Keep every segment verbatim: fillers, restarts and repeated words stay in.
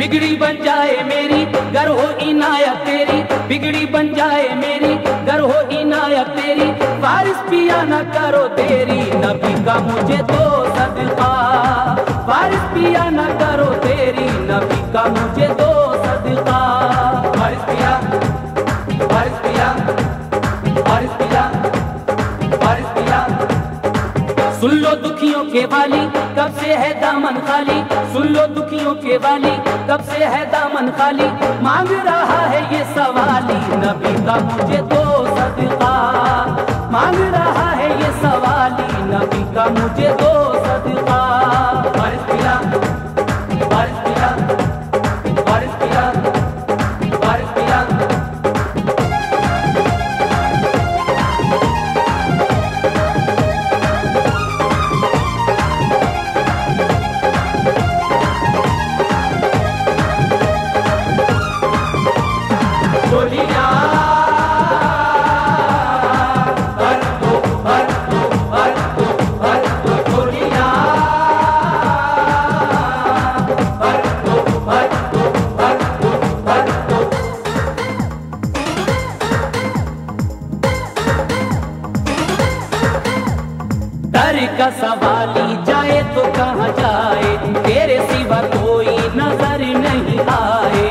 बिगड़ी बन जाए मेरी गर हो इनायत तेरी, बिगड़ी बन जाए मेरी गर हो इनायत तेरी, फारिस पिया न करो तेरी, नबी का मुझे दो सदका, फारिस पिया न करो तेरी, नबी का मुझे दो सदका। फारिस पिया, फारिस पिया, फारिस पिया, फारिस पिया। सुन लो दुखियों के वाली कब से है दामन खाली, सुन लो दुखियों के वाली कब से है दामन खाली, मांग रहा है ये सवाली, नबी का मुझे दो सदका, मांग रहा है ये सवाली, नबी का मुझे दो सदका। फारिस पिया, फारिस पिया, फारिस पिया, फारिस पिया। दर का सवाली जाए तो कहाँ जाए, तेरे सिवा कोई नजर नहीं आए,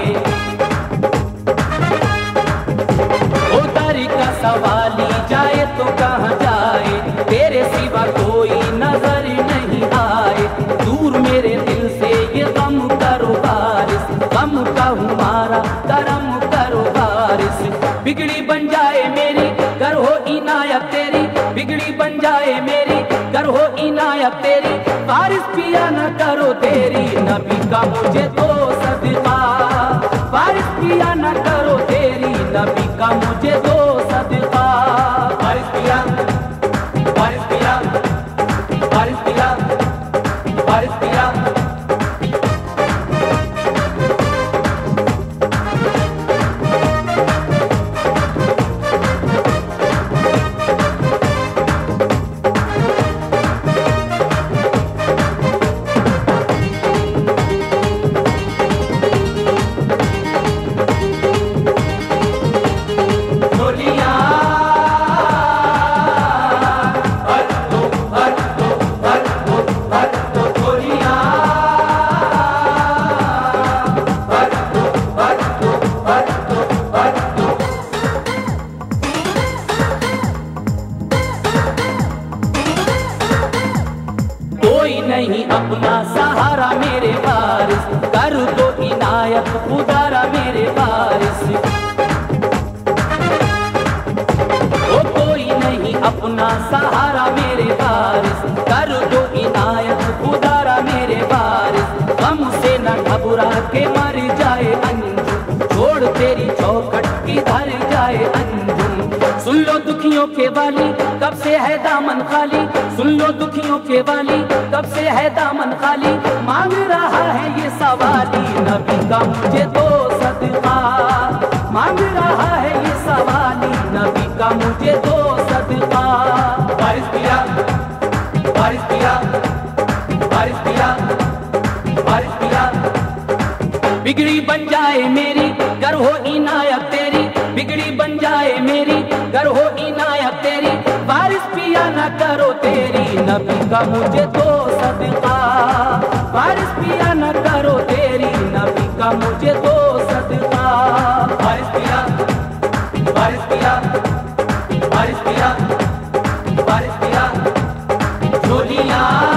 ओ दर का सवाली जाए तो कहाँ जाए, तेरे सिवा कोई नजर नहीं आए, दूर मेरे दिल से ये गम करो बारिश, गम का हमारा करम करो बारिश, बिगड़ी बन जाए मेरी कर हो इनायत तेरी, बिगड़ी बन जाए मेरी कर हो इनायत तेरी, फारिस पिया न करो तेरी, नबी का मुझे दो सदका, फारिस पिया न करो तेरी, नबी का मुझे दो सदका। फारिस पिया, फारिस पिया, फारिस पिया, फारिस पिया। कोई नहीं अपना सहारा मेरे वारिस, कर दो इनायत खुदारा मेरे वारिस, ओ कोई नहीं अपना सहारा मेरे वारिस, कर दो इनायत खुदारा मेरे वारिस, गम से न घबरा के मर जाए अंजुम, छोड़ तेरी चौखट की धर जाए अंजुम, सुन लो दुखियों के वाली कब से है दामन खाली, सुन लो दुखियों के वाली कब से है दामन खाली, मांग रहा है ये सवाली, नबी का मुझे दो सदका, मांग रहा है ये सवाली, नबी का मुझे दो सदका। फारिस पिया, फारिस पिया, फारिस पिया, फारिस पिया। बिगड़ी बन जाए मेरी कर हो इनायत तेरी, बिगड़ी बन जाए मेरी कर हो इनायत तेरी, फारिस पिया न करो तेरी, नबी का मुझे दो सदका, फारिस पिया न करो तेरी, नबी का मुझे दो सदका। फारिस पिया, फारिस पिया, फारिस पिया, फारिस पिया। झोलियां